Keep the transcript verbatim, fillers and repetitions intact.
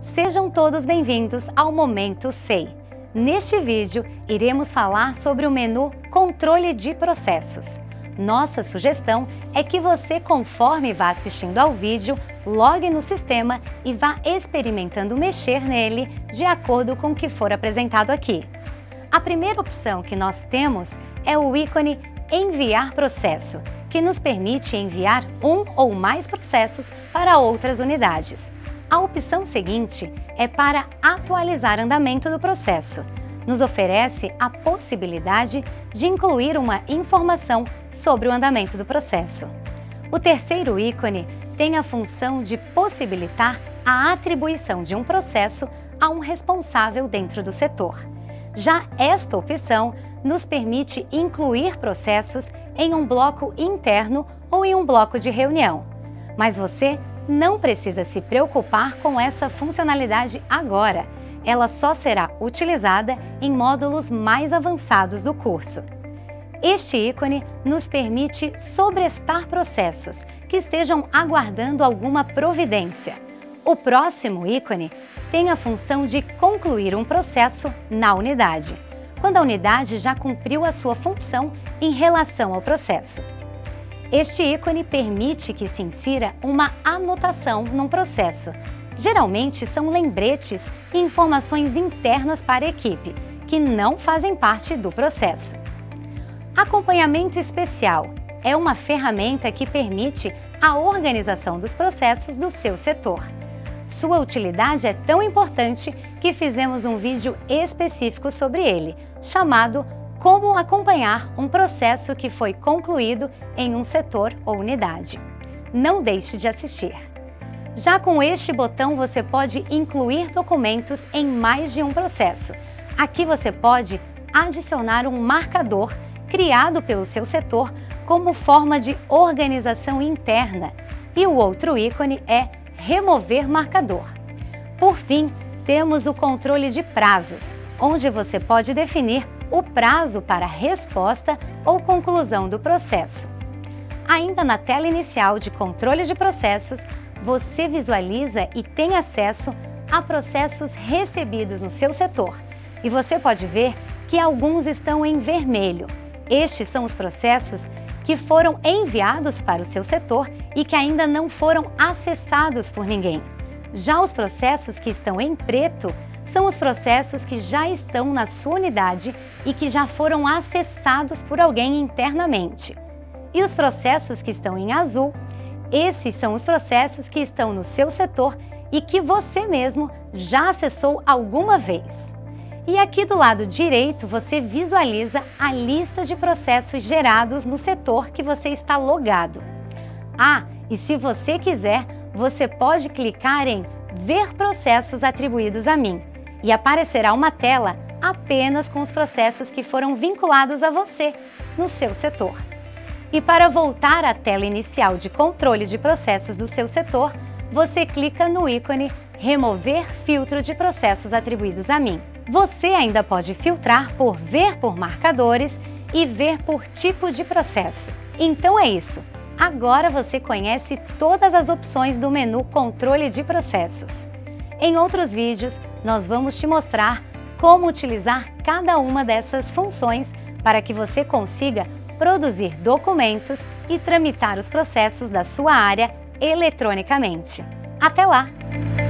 Sejam todos bem-vindos ao Momento SEI. Neste vídeo, iremos falar sobre o menu Controle de Processos. Nossa sugestão é que você, conforme vá assistindo ao vídeo, logue no sistema e vá experimentando mexer nele de acordo com o que for apresentado aqui. A primeira opção que nós temos é o ícone Enviar processo, que nos permite enviar um ou mais processos para outras unidades. A opção seguinte é para atualizar andamento do processo. Nos oferece a possibilidade de incluir uma informação sobre o andamento do processo. O terceiro ícone tem a função de possibilitar a atribuição de um processo a um responsável dentro do setor. Já esta opção nos permite incluir processos em um bloco interno ou em um bloco de reunião. Mas você não precisa se preocupar com essa funcionalidade agora. Ela só será utilizada em módulos mais avançados do curso. Este ícone nos permite sobrestar processos que estejam aguardando alguma providência. O próximo ícone tem a função de concluir um processo na unidade, quando a unidade já cumpriu a sua função em relação ao processo. Este ícone permite que se insira uma anotação num processo. Geralmente são lembretes e informações internas para a equipe, que não fazem parte do processo. Acompanhamento especial é uma ferramenta que permite a organização dos processos do seu setor. Sua utilidade é tão importante que fizemos um vídeo específico sobre ele, chamado Como acompanhar um processo que foi concluído em um setor ou unidade. Não deixe de assistir. Já com este botão você pode incluir documentos em mais de um processo. Aqui você pode adicionar um marcador criado pelo seu setor como forma de organização interna. E o outro ícone é Remover marcador. Por fim, temos o controle de prazos, onde você pode definir o prazo para resposta ou conclusão do processo. Ainda na tela inicial de controle de processos, você visualiza e tem acesso a processos recebidos no seu setor. E você pode ver que alguns estão em vermelho. Estes são os processos que foram enviados para o seu setor e que ainda não foram acessados por ninguém. Já os processos que estão em preto são os processos que já estão na sua unidade e que já foram acessados por alguém internamente. E os processos que estão em azul, esses são os processos que estão no seu setor e que você mesmo já acessou alguma vez. E aqui do lado direito você visualiza a lista de processos gerados no setor que você está logado. Ah, e se você quiser, você pode clicar em Ver processos atribuídos a mim e aparecerá uma tela apenas com os processos que foram vinculados a você no seu setor. E para voltar à tela inicial de controle de processos do seu setor, você clica no ícone Remover filtro de processos atribuídos a mim. Você ainda pode filtrar por Ver por marcadores e Ver por tipo de processo. Então é isso! Agora você conhece todas as opções do menu Controle de Processos. Em outros vídeos, nós vamos te mostrar como utilizar cada uma dessas funções para que você consiga produzir documentos e tramitar os processos da sua área eletronicamente. Até lá!